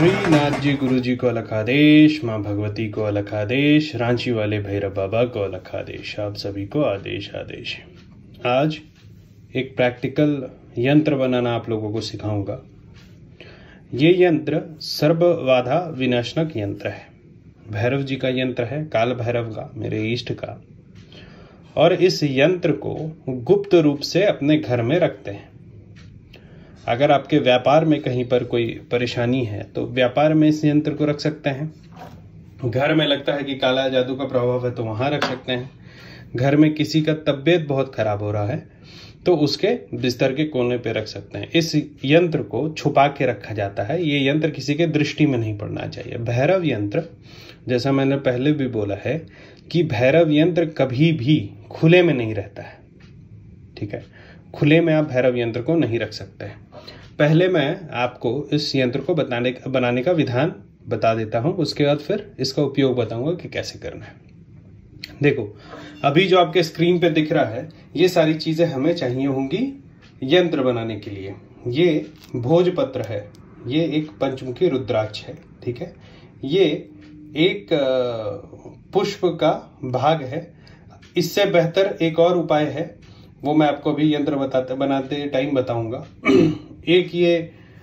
श्रीनाथ जी गुरु जी को अलग आदेश, माँ भगवती को अलग आदेश, रांची वाले भैरव बाबा को अलग आदेश, आप सभी को आदेश आदेश। आज एक प्रैक्टिकल यंत्र बनाना आप लोगों को सिखाऊंगा। ये यंत्र सर्व बाधा विनाशनक यंत्र है। भैरव जी का यंत्र है, काल भैरव का, मेरे इष्ट का। और इस यंत्र को गुप्त रूप से अपने घर में रखते हैं। अगर आपके व्यापार में कहीं पर कोई परेशानी है तो व्यापार में इस यंत्र को रख सकते हैं। घर में लगता है कि काला जादू का प्रभाव है तो वहां रख सकते हैं। घर में किसी का तबीयत बहुत खराब हो रहा है तो उसके बिस्तर के कोने पे रख सकते हैं। इस यंत्र को छुपा के रखा जाता है। ये यंत्र किसी के दृष्टि में नहीं पड़ना चाहिए। भैरव यंत्र, जैसा मैंने पहले भी बोला है कि भैरव यंत्र कभी भी खुले में नहीं रहता है। ठीक है, खुले में आप भैरव यंत्र को नहीं रख सकते हैं। पहले मैं आपको इस यंत्र को बनाने का विधान बता देता हूं, उसके बाद फिर इसका उपयोग बताऊंगा कि कैसे करना है। देखो, अभी जो आपके स्क्रीन पे दिख रहा है ये सारी चीजें हमें चाहिए होंगी यंत्र बनाने के लिए। ये भोजपत्र है, ये एक पंचमुखी रुद्राक्ष है। ठीक है, ये एक पुष्प का भाग है। इससे बेहतर एक और उपाय है, वो मैं आपको अभी यंत्र बनाते टाइम बताऊंगा। एक ये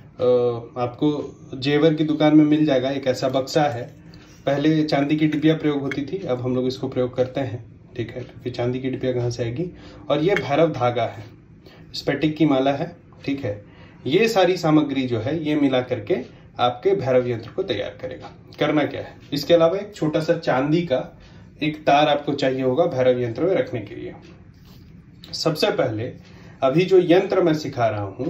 आपको जेवर की दुकान में मिल जाएगा, एक ऐसा बक्सा है। पहले चांदी की डिबिया प्रयोग होती थी, अब हम लोग इसको प्रयोग करते हैं। ठीक है, क्योंकि चांदी की डिबिया कहाँ से आएगी। और ये भैरव धागा है, स्फटिक की माला है। ठीक है, ये सारी सामग्री जो है ये मिला करके आपके भैरव यंत्र को तैयार करेगा। करना क्या है, इसके अलावा एक छोटा सा चांदी का एक तार आपको चाहिए होगा भैरव यंत्र में रखने के लिए। सबसे पहले अभी जो यंत्र मैं सिखा रहा हूं,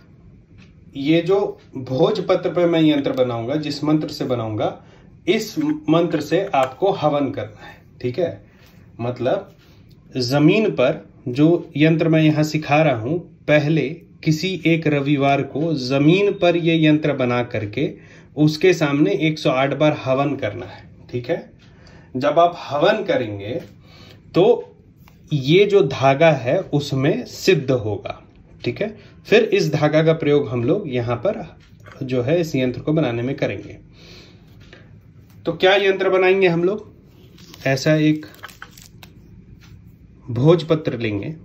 ये जो भोजपत्र पे मैं यंत्र बनाऊंगा, जिस मंत्र से बनाऊंगा, इस मंत्र से आपको हवन करना है। ठीक है, मतलब जमीन पर जो यंत्र मैं यहां सिखा रहा हूं, पहले किसी एक रविवार को जमीन पर ये यंत्र बना करके उसके सामने 108 बार हवन करना है। ठीक है, जब आप हवन करेंगे तो ये जो धागा है उसमें सिद्ध होगा। ठीक है, फिर इस धागा का प्रयोग हम लोग यहां पर जो है इस यंत्र को बनाने में करेंगे। तो क्या यंत्र बनाएंगे हम लोग, ऐसा एक भोजपत्र लेंगे।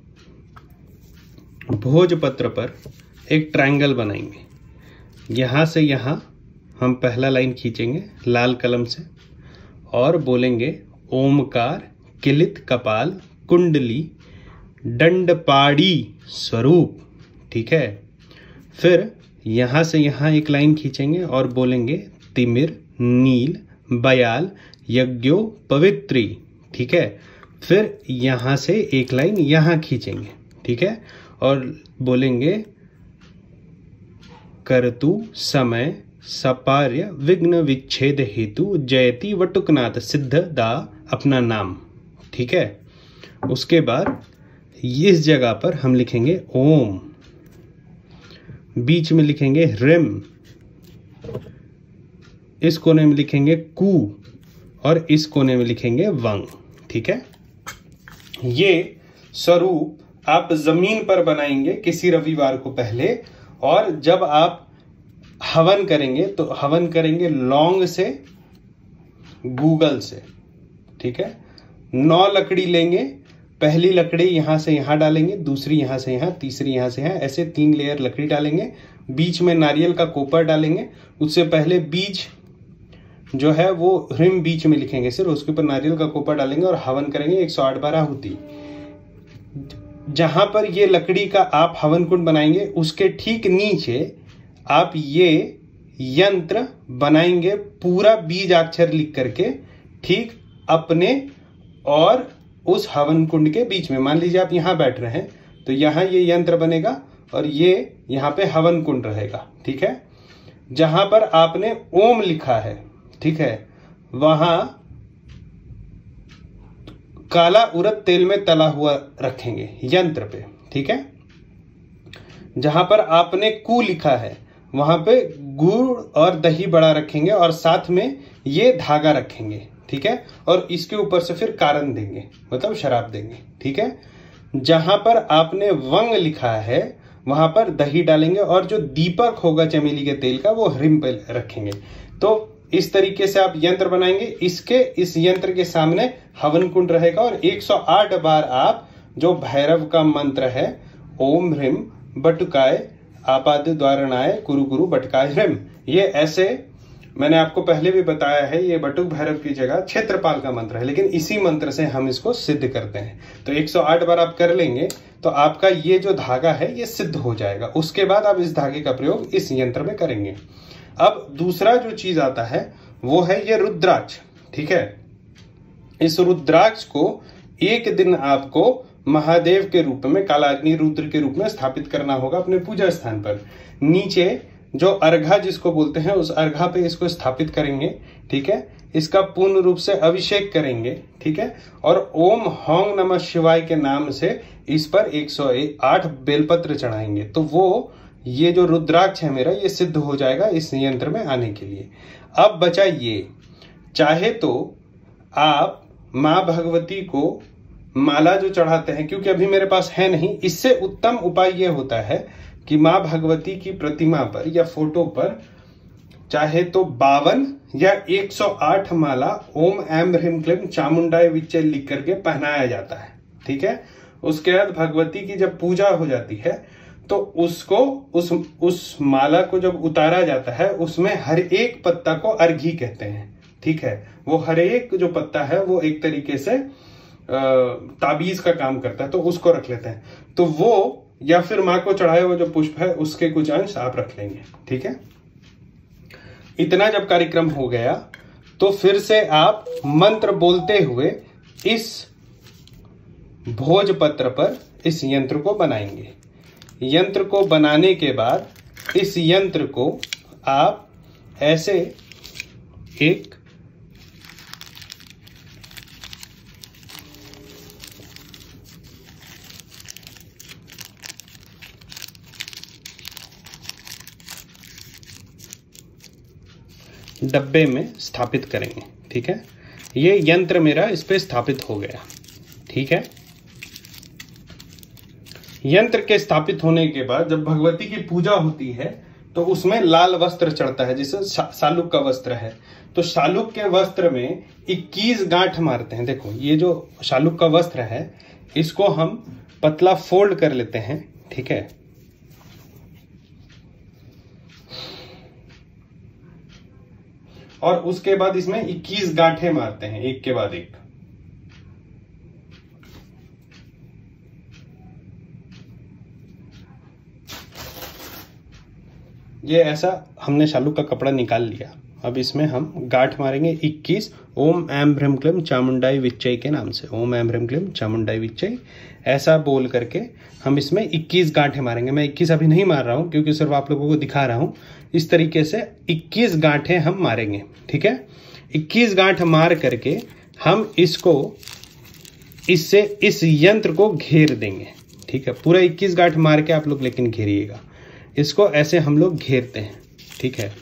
भोजपत्र पर एक ट्रायंगल बनाएंगे। यहां से यहां हम पहला लाइन खींचेंगे लाल कलम से और बोलेंगे ओमकार किलित कपाल कुंडली दंडपाड़ी स्वरूप। ठीक है, फिर यहां से यहां एक लाइन खींचेंगे और बोलेंगे तिमिर नील बयाल यज्ञो पवित्री। ठीक है, फिर यहां से एक लाइन यहां खींचेंगे। ठीक है, और बोलेंगे करतु समय सपार्य विघ्न विच्छेद हेतु जयति वटुकनाथ सिद्ध दा अपना नाम। ठीक है, उसके बाद इस जगह पर हम लिखेंगे ओम, बीच में लिखेंगे ह्रीम, इस कोने में लिखेंगे कू और इस कोने में लिखेंगे वंग। ठीक है, ये स्वरूप आप जमीन पर बनाएंगे किसी रविवार को पहले। और जब आप हवन करेंगे तो हवन करेंगे लौंग से, गूगल से। ठीक है, 9 लकड़ी लेंगे। पहली लकड़ी यहां से यहां डालेंगे, दूसरी यहां से यहां, तीसरी यहां से यहां, ऐसे 3 लेयर लकड़ी डालेंगे। बीच में नारियल का कोपर डालेंगे। उससे पहले बीज जो है वो ह्रीम बीच में लिखेंगे सिर्फ, उसके ऊपर नारियल का कोपर डालेंगे और हवन करेंगे 108 बार आहुति। जहां पर ये लकड़ी का आप हवन कुंड बनाएंगे उसके ठीक नीचे आप ये यंत्र बनाएंगे, पूरा बीज अक्षर लिख करके ठीक अपने और उस हवन कुंड के बीच में। मान लीजिए आप यहां बैठ रहे हैं तो यहां ये यंत्र बनेगा और ये यहां पे हवन कुंड रहेगा। ठीक है, जहां पर आपने ओम लिखा है, ठीक है, वहां काला उड़द तेल में तला हुआ रखेंगे यंत्र पे। ठीक है, जहां पर आपने कू लिखा है वहां पे गुड़ और दही बड़ा रखेंगे और साथ में ये धागा रखेंगे। ठीक है, और इसके ऊपर से फिर कारण देंगे, मतलब शराब देंगे। ठीक है, जहां पर आपने वंग लिखा है वहां पर दही डालेंगे और जो दीपक होगा चमेली के तेल का वो ह्रीम पे रखेंगे। तो इस तरीके से आप यंत्र बनाएंगे। इस यंत्र के सामने हवन कुंड रहेगा और 108 बार आप जो भैरव का मंत्र है ओम ह्रीम बटुकाय आपाद्य द्वारणाय कुरु कुरु बटकाय ह्रीम, ये ऐसे मैंने आपको पहले भी बताया है, ये बटुक भैरव की जगह क्षेत्रपाल का मंत्र है, लेकिन इसी मंत्र से हम इसको सिद्ध करते हैं। तो 108 बार आप कर लेंगे तो आपका ये जो धागा है ये सिद्ध हो जाएगा। उसके बाद आप इस धागे का प्रयोग इस यंत्र में करेंगे। अब दूसरा जो चीज आता है वो है ये रुद्राक्ष। ठीक है, इस रुद्राक्ष को एक दिन आपको महादेव के रूप में, कालाग्नि रुद्र के रूप में स्थापित करना होगा अपने पूजा स्थान पर। नीचे जो अर्घा जिसको बोलते हैं उस अर्घा पे इसको स्थापित करेंगे। ठीक है, इसका पूर्ण रूप से अभिषेक करेंगे। ठीक है, और ओम होंग नमः शिवाय के नाम से इस पर 108 बेलपत्र चढ़ाएंगे। तो वो ये जो रुद्राक्ष है मेरा ये सिद्ध हो जाएगा इस यंत्र में आने के लिए। अब बचा ये, चाहे तो आप मां भगवती को माला जो चढ़ाते हैं, क्योंकि अभी मेरे पास है नहीं, इससे उत्तम उपाय यह होता है कि मां भगवती की प्रतिमा पर या फोटो पर चाहे तो 52 या 108 माला ओम ऐम ह्रीम क्लीम चामुंडाय विच्चे लिख करके पहनाया जाता है। ठीक है, उसके बाद भगवती की जब पूजा हो जाती है तो उसको उस माला को जब उतारा जाता है उसमें हर एक पत्ता को अर्घी कहते हैं। ठीक है, वो हर एक जो पत्ता है वो एक तरीके से ताबीज का काम करता है, तो उसको रख लेते हैं। तो वो या फिर मां को चढ़ाए हुए जो पुष्प है उसके कुछ अंश आप रख लेंगे। ठीक है, इतना जब कार्यक्रम हो गया तो फिर से आप मंत्र बोलते हुए इस भोजपत्र पर इस यंत्र को बनाएंगे। यंत्र को बनाने के बाद इस यंत्र को आप ऐसे एक डब्बे में स्थापित करेंगे। ठीक है, ये यंत्र मेरा इस पे स्थापित हो गया। ठीक है, यंत्र के स्थापित होने के बाद जब भगवती की पूजा होती है तो उसमें लाल वस्त्र चढ़ता है जिसे शालुक का वस्त्र है। तो शालुक के वस्त्र में 21 गांठ मारते हैं। देखो ये जो शालुक का वस्त्र है इसको हम पतला फोल्ड कर लेते हैं। ठीक है, और उसके बाद इसमें 21 गांठें मारते हैं एक के बाद एक। ये ऐसा हमने शालुक का कपड़ा निकाल लिया। अब इसमें हम गांठ मारेंगे 21 ओम ऐम ह्रीम क्लीम चामुंडाई विच्चय के नाम से। ओम ऐम ह्रीम क्लीम चामुंडाई विच्चय ऐसा बोल करके हम इसमें 21 गांठें मारेंगे। मैं 21 अभी नहीं मार रहा हूं क्योंकि सिर्फ आप लोगों को दिखा रहा हूं। इस तरीके से 21 गांठें हम मारेंगे। ठीक है, 21 गांठ मार करके हम इसको इससे इस यंत्र को घेर देंगे। ठीक है, पूरा 21 गांठ मार के आप लोग लेकिन घेरिएगा इसको, ऐसे हम लोग घेरते हैं। ठीक है,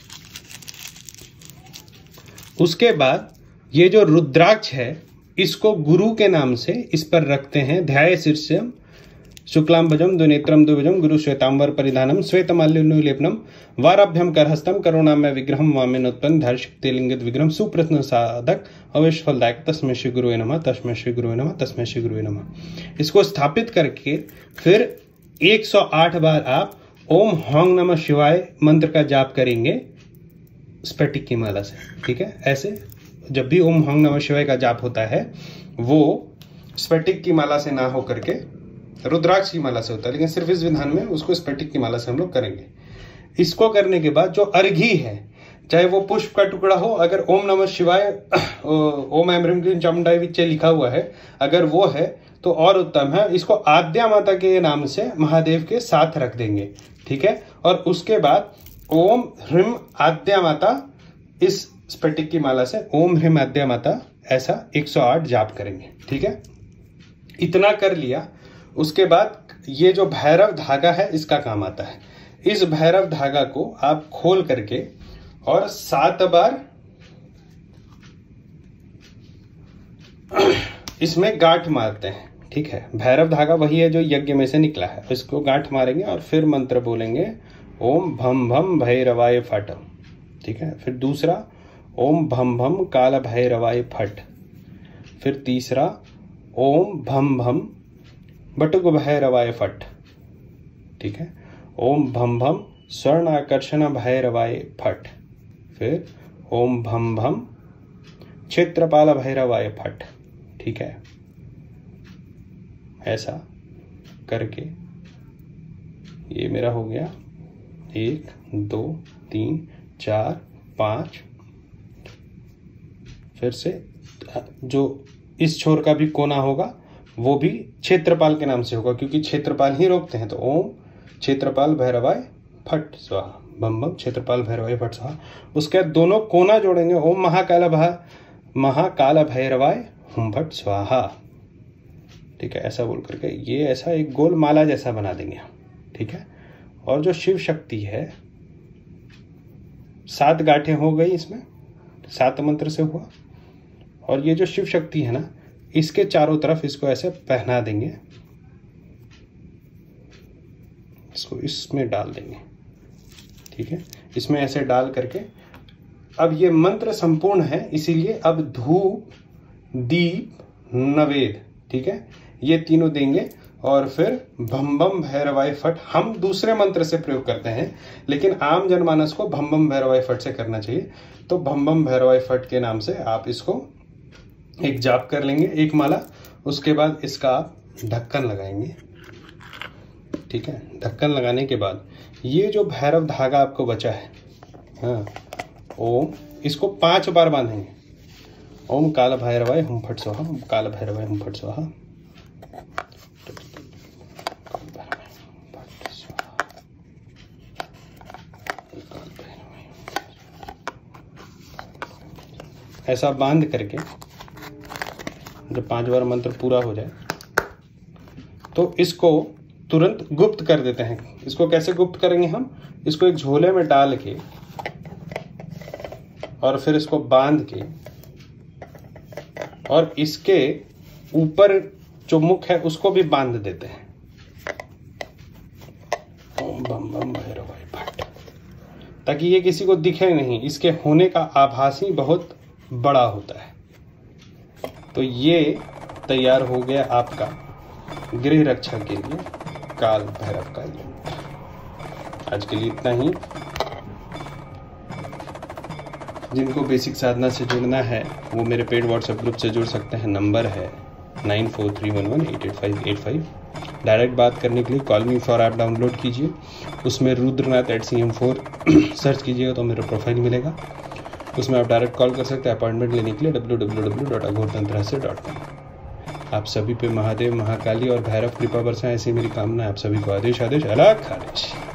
उसके बाद ये जो रुद्राक्ष है इसको गुरु के नाम से इस पर रखते हैं। ध्याय शीर्षम शुक्लांबजम द्विनेत्रम द्विभुजम गुरु श्वेतांबर परिधानम श्वेतमाल्योलेपनम वाराभ्यम करहस्तम करुणामय विग्रहम वामेनोत्पन्न धैर्य शक्ति लिंगित विग्रहम सुप्रत्न साधक अवश्य फलदायक तस्मै श्री गुरुवे नमः तस्मै श्री गुरुवे नमः तस्मै श्री गुरुवे नमः। इसको स्थापित करके फिर 108 बार आप ओम होंग नमः शिवाय मंत्र का जाप करेंगे स्फटिक की माला से। ठीक है, ऐसे जब भी ओम होंग नमः शिवाय का जाप होता है वो स्फटिक की माला से ना हो करके रुद्राक्ष की माला से होता है, लेकिन सिर्फ इस विधान में उसको स्फटिक की माला से हम लोग करेंगे। इसको करने के बाद जो अर्घी है, चाहे वो पुष्प का टुकड़ा हो, अगर ओम नमः शिवाय ओम ऐम ह्रीम क्लीम चामुंडाई विच्चय लिखा हुआ है अगर वो है तो और उत्तम है। इसको आद्या माता के नाम से महादेव के साथ रख देंगे। ठीक है, और उसके बाद ओम ह्रीम आद्या माता इस स्फटिक की माला से ओम ह्रीम आद्या माता ऐसा 108 जाप करेंगे। ठीक है, इतना कर लिया। उसके बाद ये जो भैरव धागा है इसका काम आता है। इस भैरव धागा को आप खोल करके और 7 बार इसमें गांठ मारते हैं। ठीक है। भैरव धागा वही है जो यज्ञ में से निकला है। इसको गांठ मारेंगे और फिर मंत्र बोलेंगे ओम भम भम भैरवाय फट। ठीक है। फिर दूसरा ओम भम भम काल भैरवाय फट। फिर तीसरा ओम भम भम बटुक भैरवाय फट। ठीक है। ओम भम भम स्वर्ण आकर्षण भैरवाय फट। फिर ओम भम भम क्षेत्रपाल भैरवाय फट। ठीक है। ऐसा करके ये मेरा हो गया 1 2 3 4 5। फिर से जो इस छोर का भी कोना होगा वो भी क्षेत्रपाल के नाम से होगा, क्योंकि क्षेत्रपाल ही रोकते हैं। तो ओम क्षेत्रपाल भैरवाय फट स्वाहा, बम बम क्षेत्रपाल भैरवाय फट स्वाहा। उसके बाद दोनों कोना जोड़ेंगे ओम महाकाल भैरवाय हुम फट स्वाहा। ठीक है। ऐसा बोल करके ये ऐसा एक गोल माला जैसा बना देंगे। ठीक है। और जो शिव शक्ति है 7 गांठें हो गई, इसमें 7 मंत्र से हुआ। और ये जो शिव शक्ति है ना, इसके चारों तरफ इसको ऐसे पहना देंगे, इसको इसमें डाल देंगे। ठीक है। इसमें ऐसे डाल करके अब ये मंत्र संपूर्ण है, इसीलिए अब धूप दीप नवेद, ठीक है, ये तीनों देंगे। और फिर भम बम भैरवाय फट हम दूसरे मंत्र से प्रयोग करते हैं, लेकिन आम जनमानस को भम बम भैरवाय फट से करना चाहिए। तो भम बम भैरवाय फट के नाम से आप इसको एक जाप कर लेंगे, एक माला। उसके बाद इसका आप ढक्कन लगाएंगे। ठीक है। ढक्कन लगाने के बाद ये जो भैरव धागा आपको बचा है, हाँ, ओम, इसको 5 बार बांधेंगे। ओम काल भैरवाय हुम फट स्वाहा, ओम काल भैरवाय हुम फट स्वाहा। ऐसा बांध करके जब 5 बार मंत्र पूरा हो जाए तो इसको तुरंत गुप्त कर देते हैं। इसको कैसे गुप्त करेंगे हम? इसको एक झोले में डाल के और फिर इसको बांध के और इसके ऊपर जो मुख है उसको भी बांध देते हैं। ओम बम बम भैरवाय फट, ताकि ये किसी को दिखे नहीं। इसके होने का आभास ही बहुत बड़ा होता है। तो ये तैयार हो गया आपका गृह रक्षा के लिए काल भैरव का यंत्र। आज के लिए इतना ही। जिनको बेसिक साधना से जुड़ना है वो मेरे पेड व्हाट्सएप ग्रुप से जुड़ सकते हैं। नंबर है 9431188585। डायरेक्ट बात करने के लिए call me for app download कीजिए, उसमें रुद्रनाथ@cm4 सर्च कीजिएगा तो मेरा प्रोफाइल मिलेगा। उसमें आप डायरेक्ट कॉल कर सकते हैं अपॉइंटमेंट लेने के लिए www.aghortantra.com। आप सभी पे महादेव, महाकाली और भैरव कृपा बरसाएं, ऐसी मेरी कामना है। आप सभी को आदेश आदेश अलग आदेश।